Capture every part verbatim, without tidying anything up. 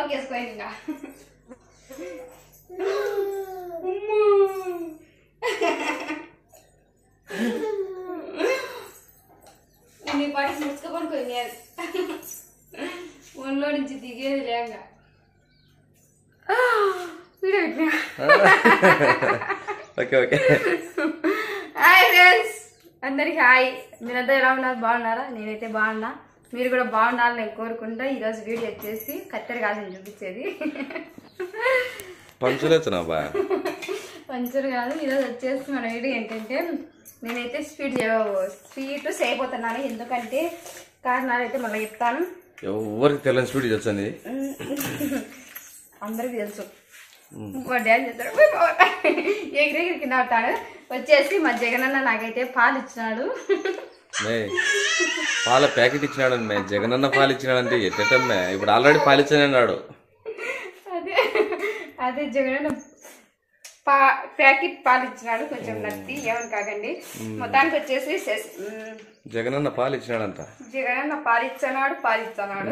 లోపలికి వేసుకోండి ఇంకా నీ పాటికి ముచ్చుకొని పోయినారు ఒళ్ళో నుంచి దిగేది లేక ఓకే ఓకే హాయ్ ఫ్రెండ్స్ అందరికి హాయ్ మీరంతా ఎలా ఉన్నారు బాగున్నారా నేనైతే బాగున్నా మీరు కూడా బాగుండాలని నేను కోరుకుంటా ఈరోజు వీడియో వచ్చేసి కత్తెర కాదని చూపించేది పంచులేతున్నా బా పంచులు కాదు ఈరోజు వచ్చేసి మన వీడియో ఏంటంటే నేనైతే స్వీట్ స్వీట్ చేయబోతున్నాను ఎందుకంటే కారణాలు అయితే మళ్ళీ చెప్తాను ఎవరికి తెలియని స్వీట్ వచ్చండి అందరికి తెలుసు డ్యాన్స్ చేస్తాడు ఎగిరెగిరి కింద అవుతాడు వచ్చేసి మా జగనన్న నాకైతే పాలు ఇచ్చినాడు పాల ప్యాకెట్ ఇచ్చినాడు మే జగనన్న పాలు ఇచ్చినాడంటే ఎట్టమ్మా ఇప్పుడు ఆల్రెడీ పాలు ఇచ్చానన్నాడు అదే అదే జగనన్న పా ప్యాకెట్ పాలు ఇచ్చినాడు కొంచెం నత్తి ఏమని కాకండి మొత్తానికి వచ్చేసి జగనన్న పాలు ఇచ్చినాడంట జగనన్న పాలు ఇచ్చినాడు పాలు ఇచ్చినాడు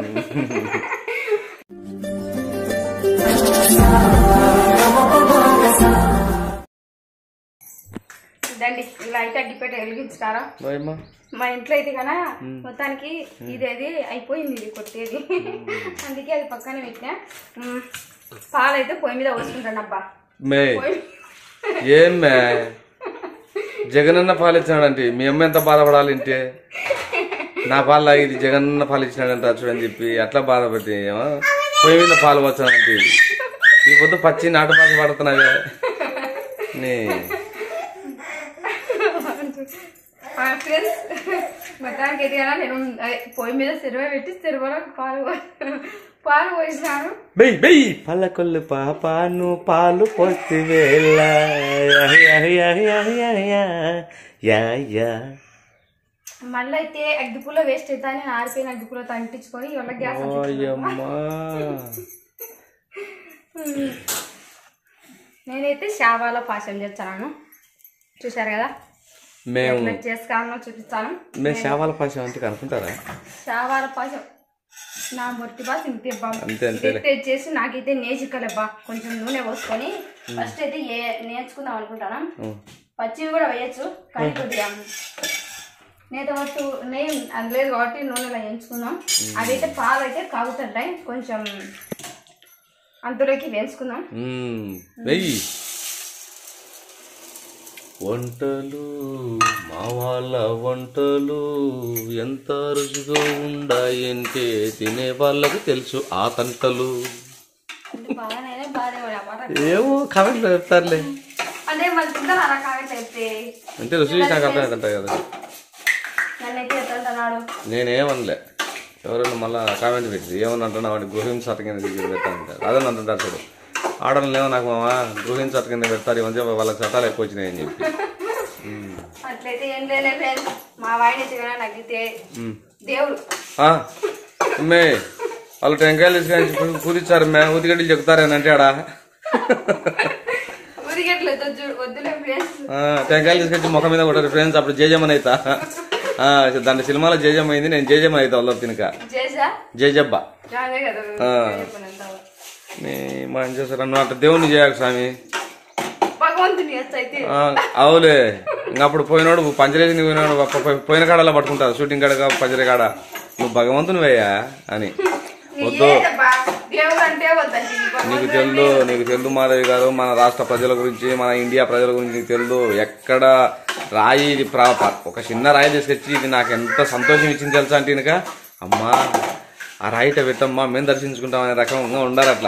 దండి ఇలా అయితే అగ్గిపెట్ట వెలిగించుతారా మా ఇంట్లో అయితే కదా మొత్తానికి ఇదేది అయిపోయింది ఇది కొట్టేది అందుకే అది పక్కన పెట్టినా పాలు అయితే పొయ్యి మీద పోసుకుంటాను అబ్బా ఏం జగనన్న పాలు ఇచ్చినాడంటే మీ అమ్మ ఎంత బాధపడాలి ఇంటే నా పాలు లాగి జగనన్న పాలు ఇచ్చినాడంట చూడని చెప్పి అట్లా బాధపడి పొయ్యి మీద పాలు వచ్చానంటే ఈ పొద్దు పచ్చి నాటు భాష పడుతున్నావే ఫ్రెండ్స్ మొత్తానికి అయితే కదా నేను పొయ్యి మీద సిరువ పెట్టి సిరువలో పాలు పాలు పోసినాను పల్లకొల్లు పాపాను పాలు పోసి మళ్ళీ అయితే అగ్గిపుల్ల వేస్ట్ అవుతా నేను ఆరిపోయిన అగ్గిపుల్లతో అంటించుకొని ఇవాళ గ్యాస్ నేనైతే శావాల పాశం చేస్తాను చూసారు కదా మేము చేసుకోవాలో చూపిస్తాను మేము శావాల పాశం అంటే కనుక్కుంటారా శావాల పాశం నా మొట్టి బాస్ ఇంతే వచ్చేసి నాకైతే నేచిక్కలేబ్బా కొంచెం నూనె పోసుకొని ఫస్ట్ అయితే ఏ నేర్చుకుందాం అనుకుంటాను పచ్చివి కూడా వేయచ్చు కానీ కొద్దిగా నేత పట్టు నెయ్యి అందులేదు కాబట్టి నూనెలో వేయించుకుందాం అదైతే పాలు అయితే కాగుతుంటాయి కొంచెం అంతలోకి వేయించుకుందాం వంటలు మా వాళ్ళ వంటలు ఎంత రుచిగా ఉండాయంటే తినే వాళ్ళకి తెలుసు ఆ తంటలు ఏమో కామెంట్లో చెప్తారులే అంటే రుచి నాకు అర్థమవుతుంటా కదా నేనేమనలే ఎవరైనా మళ్ళీ కామెంట్ పెట్టింది ఏమన్నా అంటున్నా వాడి గృహింస కింద పెట్టాను అదని అంటుంటారు చూడు ఆడవాళ్ళు ఏమో నాకు మామ గృహింస కింద పెడతారు ఈ మధ్య వాళ్ళకి చట్టాలు ఎక్కువ వచ్చినాయి అని చెప్పి అట్లయితే ఏం లేదు మా వాడితే దేవుడు మే వాళ్ళు టెంకాయలు తీసుకొని పూజించారు మే ఉదిగడ్డలు చెప్తారని అంటే ఆడ టెంకాయలు తీసుకొచ్చి ముఖం మీద కొట్టారు ఫ్రెండ్స్ అప్పుడు జేజమ్మని అవుతా దాని సినిమాలో జేజమ్మ అయింది నేను జేజమ్మ అవుతా వాళ్ళు తినక జేజబ్బ మనం చేస్తారు అన్నమాట దేవుణ్ణి చేయకు స్వామి అవులే ఇంకప్పుడు పోయినాడు పంచలేసి పోయినాడు పోయిన కాడలా పట్టుకుంటారు షూటింగ్ కాడ పంచలే కాడ నువ్వు భగవంతుని వేయా అని వద్దు నీకు తెలుదు నీకు తెలుదు మాధవి గారు మన రాష్ట్ర ప్రజల గురించి మన ఇండియా ప్రజల గురించి నీకు తెలుదు ఎక్కడ రాయి ఇది ప్రాపర్ ఒక చిన్న రాయి తీసుకొచ్చి ఇది నాకు ఎంత సంతోషం ఇచ్చింది తెలుసా అంటే కనుక అమ్మా ఆ రాయిట పెట్టమ్మా మేము దర్శించుకుంటాం అనే రకంగా ఉండాలి అట్లా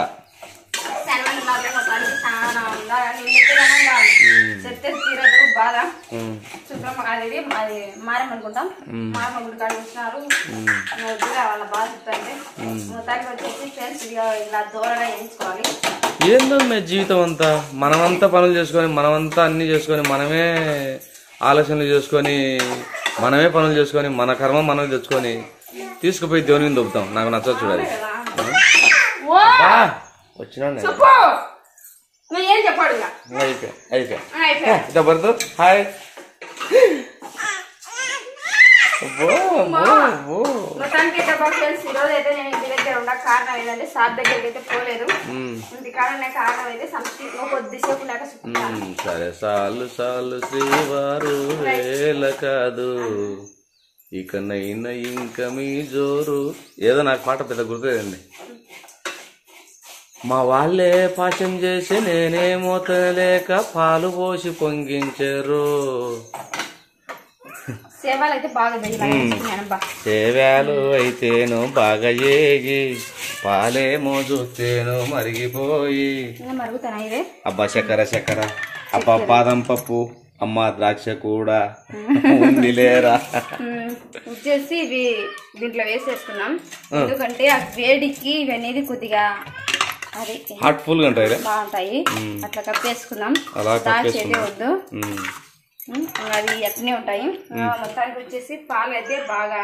ఏందో మే జీవితం అంతా మనమంతా పనులు చేసుకొని మనమంతా అన్ని చేసుకొని మనమే ఆలోచనలు చేసుకొని మనమే పనులు చేసుకొని మన కర్మ మనం తెచ్చుకొని తీసుకుపోయి దేవుని దొబ్బుతాం నాకు నచ్చదు చూడాలి వచ్చినా అయిపోయా అయిపోయా బర్దు హాయ్ మొత్తానికి అయితే ఫ్రెండ్స్ ఈ రోజు అయితే నేను ఇంటి దగ్గర ఉన్న కారణం ఏంటంటే సార్ దగ్గరికి అయితే పోలేదు. ఇంటి కారణం కారణం అయితే సంస్కృతిలో కొద్దిసేపు లేక సరే సాలు సాలు శ్రీవారు వేల కాదు ఇకనైనా ఇంకా మీ జోరు ఏదో నాకు పాట పెద్ద గుర్తులేదండి. మా వాళ్ళే పాశం చేసి నేనే మూతలేక పాలు పోసి పొంగించారు. సేవలు అయితే బాగా సేవలు అయితేను బాగా ఏగి పాలేమో చూస్తేను మరిగిపోయి అబ్బా చక్కెర చక్కెర అబ్బా బాదం పప్పు అమ్మ ద్రాక్ష కూడా ఉంది లేరా వచ్చేసి ఇవి దీంట్లో వేసేసుకున్నాం. ఎందుకంటే ఆ వేడికి ఇవి అనేది కొద్దిగా అది హాట్ ఫుల్ గా ఉంటాయి బాగుంటాయి. అట్లా కప్పేసుకున్నాం. దాచి అయితే వద్దు, అవి అట్నే ఉంటాయి. మొత్తానికి వచ్చేసి పాలు అయితే బాగా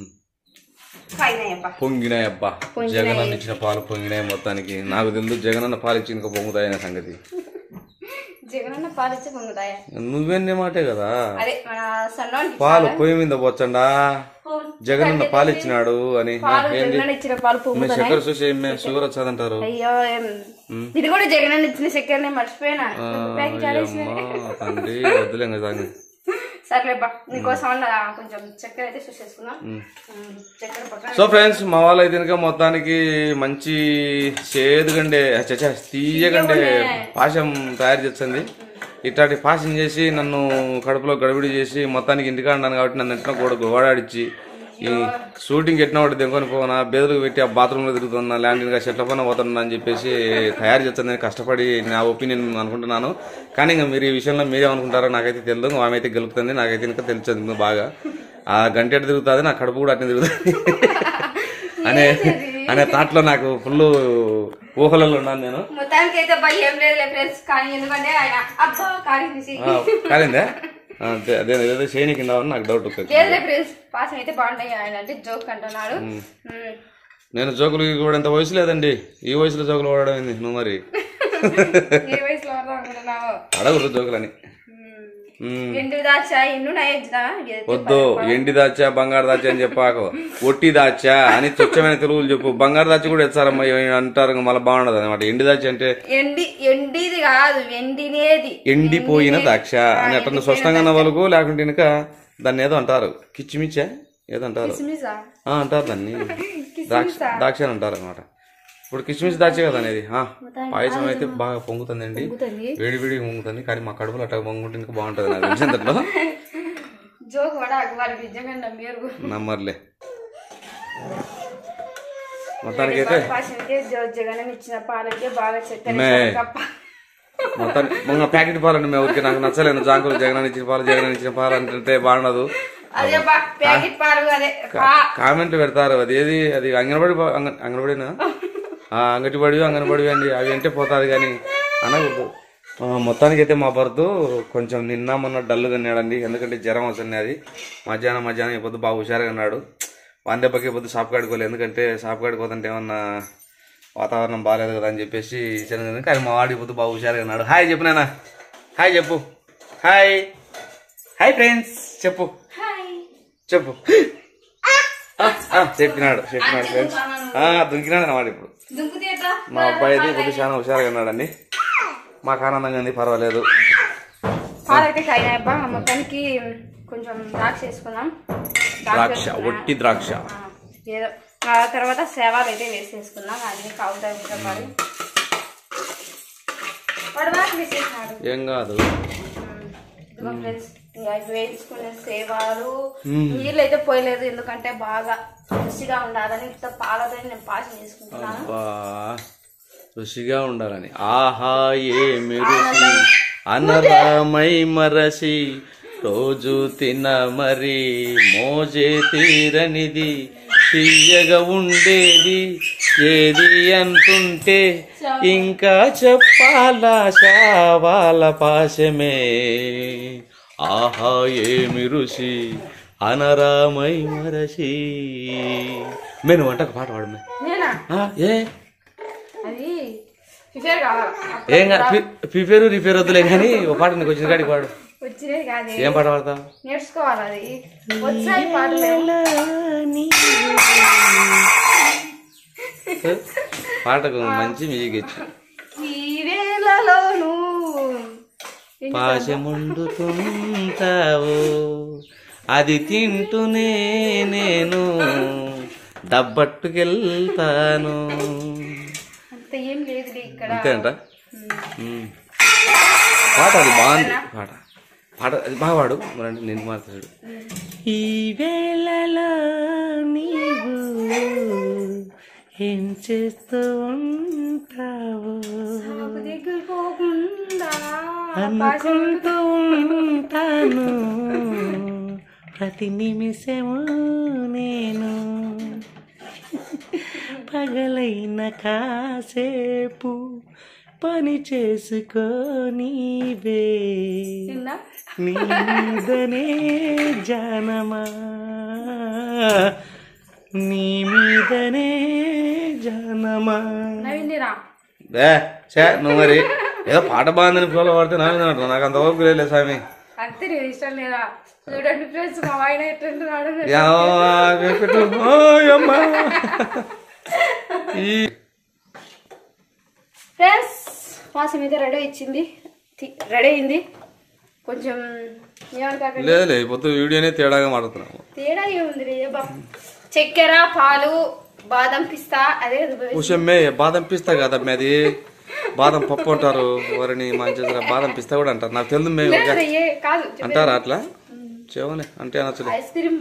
పొంగినాయబ్బా. జగనన్న ఇచ్చిన పాలు పొంగినాయి మొత్తానికి. నాకు తెలుసు జగనన్న పాలు ఇచ్చి ఇంకా పొంగుతాయనే సంగతి. జగనన్న పాలు ఇచ్చి పొంగుతాయా? నువ్వెన్నే మాటే కదా. పాలు పొయ్యి మీద పోచ్చండా జగనన్న పాలు ఇచ్చినాడు అని చక్కెర చూసి షుగర్ వచ్చాదంటారు. అయ్యో ఇది కూడా జగనన్న ఇచ్చిన చక్కెరనే మర్చిపోయినా. తండ్రి వద్దులే కదా. సర్లేబ్బా నీకోసం కొంచెం చక్కెర అయితే చూసేసుకున్నాం. సో ఫ్రెండ్స్ మా వాళ్ళు అయితే కనుక మొత్తానికి మంచి చేదుగండే చచ్చా తీయగండే పాశం తయారు చేస్తుంది. ఇట్లాంటి పాశం చేసి నన్ను కడుపులో గడబిడి చేసి మొత్తానికి ఇంటికాడ ఉన్నాను కాబట్టి నన్ను ఎట్లా కూడా గోడాడిచ్చి ఈ షూటింగ్ ఎట్టిన ఒకటి దెంకొని పోనా బెదరుకు పెట్టి ఆ బాత్రూంలో తిరుగుతున్నా ల్యాండింగ్గా చెట్ల పైన పోతున్నా అని చెప్పేసి తయారు చేస్తుందని కష్టపడి నా ఒపీనియన్ అనుకుంటున్నాను. కానీ ఇంకా మీరు ఈ విషయంలో మీరేమనుకుంటారో నాకైతే తెలియదు. ఆమె అయితే గెలుపుతుంది, నాకైతే ఇంకా తెలుస్తుంది బాగా. ఆ గంట ఎట్టు తిరుగుతుంది, నా కడుపు కూడా అట్నే తిరుగుతుంది అనే అనే థాట్లో నాకు ఫుల్ ఊహలలో ఉన్నాను నేను. కాలిందా? అంతే అదే ఏదో చేయని కింద నాకు డౌట్ వస్తుంది. నేను జోకులు కూడా ఎంత వయసు లేదండి. ఈ వయసులో జోకులు వాడడం ఏంది నువ్వు మరి? అడగదు జోకులని. వద్దు ఎండి దాచా బంగారు దాచా అని చెప్పాకు. ఒట్టి దాచా అని స్వచ్ఛమైన తెలుగులు చెప్పు. బంగారు దాచి కూడా ఎత్తారమ్మా అంటారు, మళ్ళీ బాగుండదు అనమాట. ఎండి దాచి అంటే ఎండిది కాదు, ఎండినేది ఎండిపోయిన ద్రాక్ష అని అట్లా స్పష్టంగా వాళ్ళకు. లేకుంటే ఇంకా దాన్ని ఏదో అంటారు, కిచ్చిమిచ్చా ఏదో అంటారు అంటారు దాన్ని. ద్రాక్ష ద్రాక్ష అని అంటారు అనమాట. ఇప్పుడు కిస్మిస్ దాచే కదా అనేది. పాయసం అయితే బాగా పొంగుతుందండి, వేడి వేడి పొంగుతుంది. కానీ మా కడుపులో అట్లా పొంగుంటే ఇంకా బాగుంటుంది నాకు తెలిసిన దాంట్లో. నమ్మర్లే మొత్తానికి అయితే మొత్తానికి ప్యాకెట్ పాలు అండి. మేము ఊరికి నాకు నచ్చలేను. జాంకులు జగన్ ఇచ్చిన పాలు జగన్ ఇచ్చిన పాలు అంటే బాగుండదు. కామెంట్ పెడతారు అది ఏది అది అంగన్వాడి అంగన్వాడినా అంగటిబడి అంగన్వాడి అండి అవి అంటే పోతుంది కానీ అనకూడదు. మొత్తానికి అయితే మా భర్త కొంచెం నిన్న మొన్న డల్గా ఉన్నాడండి. ఎందుకంటే జ్వరం వస్తుంది. అది మధ్యాహ్నం మధ్యాహ్నం ఈ పొద్దు బాగా హుషారుగా ఉన్నాడు. వాన్ దెబ్బకి పొద్దు షాప్ కాడుకోలేదు. ఎందుకంటే షాప్ కాడుకోదంటే ఏమన్నా వాతావరణం బాగాలేదు కదా అని చెప్పేసి ఇచ్చాను. కానీ మా వాడి పొద్దు బాగా హుషారుగా ఉన్నాడు. హాయ్ చెప్పు నాన్న, హాయ్ చెప్పు. హాయ్ హాయ్ ఫ్రెండ్స్ చెప్పు చెప్పు. చెప్పినాడు చెప్పినాడు ఫ్రెండ్స్. దుంకినాడు అన్నమాట. ఇప్పుడు మా అబ్బాయి అయితే కొద్దిగా చాలా హుషారుగా ఉన్నాడండి. మాకు ఆనందంగా ఉంది, పర్వాలేదు. మొత్తానికి కొంచెం ద్రాక్ష వేసుకుందాం. ద్రాక్ష ఒట్టి ద్రాక్ష. ఏదో తర్వాత సేవలు అయితే వేసేసుకున్నాం. అన్ని కావుతాయి ఏం కాదు ఫ్రెండ్స్. వేసుకునే సేవలు నీళ్ళు అయితే పోయలేదు, ఎందుకంటే బాగా రుచిగా ఉండాలని ఇంత పాలతో నేను పాచం చేసుకుంటున్నాను. రుచిగా ఉండాలని. ఆహా ఏమి రుచి అనరామై మరసి రోజు తిన మరి మోజే తీరనిది తీయగా ఉండేది ఏది అంటుంటే ఇంకా చెప్పాలా శావాల పాశమే. ఆహా ఏమి రుచి అనరామై మరసి. నేను వంటకు పాట పాడమే ఏ ఏం ప్రిపేరు రిపేర్ వద్దులే కానీ ఒక పాట నీకు వచ్చిన కాడికి పాడు. వచ్చినది కాదు. ఏం పాట పాడతావు? నేర్చుకోవాలి అది. వచ్చాయి పాటలు పాటకు మంచి మ్యూజిక్ ఇచ్చు. ఈ వేళలోను పాశముండుతుంటావు అది తింటూనే నేను దబ్బట్టుకెళ్తాను. అంత ఏం లేదు ఇక్కడ. అంతేంట పాట అది బాగుంది. పాట పాట అది బాగా పాడు. మరి నేను మాట్లాడు. ఈ వేళలో నీవు ఏం చేస్తూ ఉంటావు అనుకుంటూ ఉంటాను ప్రతి నిమిషము నేను పగలైన కాసేపు పని చేసుకోనీవే నీ మీదనే జానమా నీ మీదనే జానమా. నువ్వు మరి ఏదో పాట బాగుందని ఫ్లోలో పడితే నవ్విందంట. నాకు అంత ఓపిక లేదు స్వామి. అంతే నేను ఇష్టం లేదా. చూడండి ఫ్రెండ్స్ మా ఆయన ఎట్లుంటున్నాడు. ఫ్రెండ్స్ పాసం అయితే రెడీ ఇచ్చింది, రెడీ అయింది. కొంచెం లేదు పొద్దు వీడియోనే తేడాగా మాట్లాడుతున్నాము. తేడా ఏముంది రే. చక్కెర పాలు బాదం పిస్తా అదే ఉషమ్మే బాదం పిస్తా కదమ్మే అది. బాదం పప్పు అంటారు. వారిని మంచి బాదం పిస్తా కూడా అంటారు. నాకు తెలుసు మేము కాదు అంటారా అట్లా చెవలే అంటే అనొచ్చు. ఐస్ క్రీమ్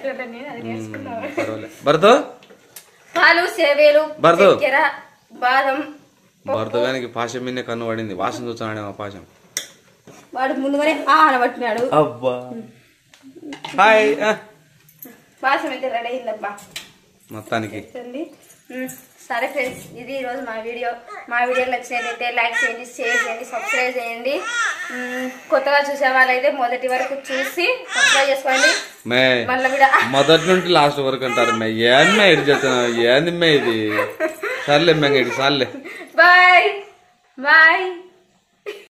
భరతో పాలు సేవేలు భరతో చక్కెర బాదం. భరతగానికి పాశం మీదే కన్ను పడింది. వాసన చూసాడే మా పాశం. వాడు ముందుగానే ఆనబట్టినాడు. అబ్బా హాయ్. పాశం అయితే రెడీ అయిందబ్బా మొత్తానికి. సరే ఫ్రెండ్స్ ఇది ఈరోజు మా వీడియో. మా వీడియో నచ్చినట్లయితే లైక్ చేయండి, షేర్ చేయండి, సబ్స్క్రైబ్ చేయండి. కొత్తగా చూసే వాళ్ళైతే మొదటి వరకు చూసి సబ్స్క్రైబ్ చేసుకోండి. మొదటి నుండి లాస్ట్ వరకు అంటారు. ఏంది ఇది చెప్తున్నా ఏంది ఇది. సర్లే మే సార్లే. Bye bye.